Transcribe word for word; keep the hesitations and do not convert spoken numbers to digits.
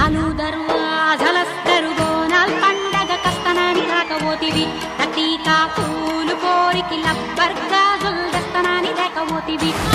చాలు దర్వాజలస్తరు బోనాల్ పండగ కస్తనాని రాకపోతివి తటీకా పూలు కోరికి లబ్బర్ గాజుల్ దస్తనాని దేకపోతివి